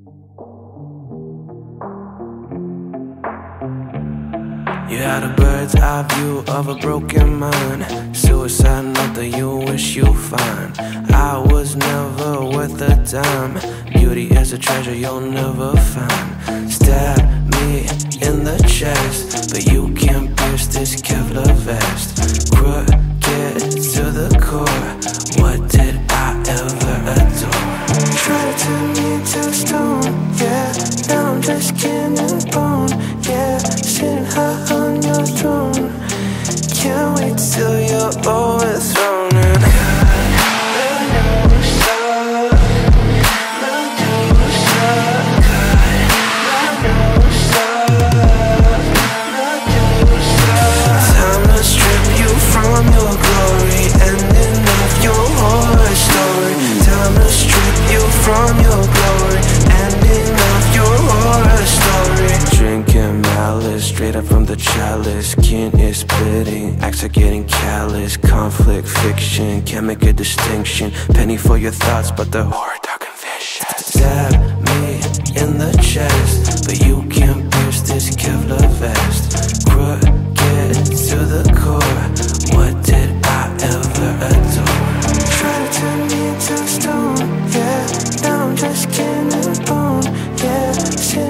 You had a bird's eye view of a broken mind. Suicide note that you wish you find. I was never worth a dime. Beauty is a treasure you'll never find. Stab me in the chest, but you can't pierce this Kevlar vest. Crooked to the core, what did I ever adore? Try to turn me to stone, yeah. Now I'm just skin and bone, yeah. Sitting high on your throne, can't wait till you're overthrown. And time to strip you from your glory, ending of your horror story. Time to strip you from your glory, ending of your horror story. Drinking malice, straight up from the chalice. Skin is splitting, acts are getting callous. Conflict fiction, can't make a distinction. Penny for your thoughts, but the horror dark and vicious. Stab me in the chest, but you can't pierce this Kevlar vest. Crooked to the core, what did I ever adore? Try to turn me into stone, yeah. Now I'm just skin and bone, yeah.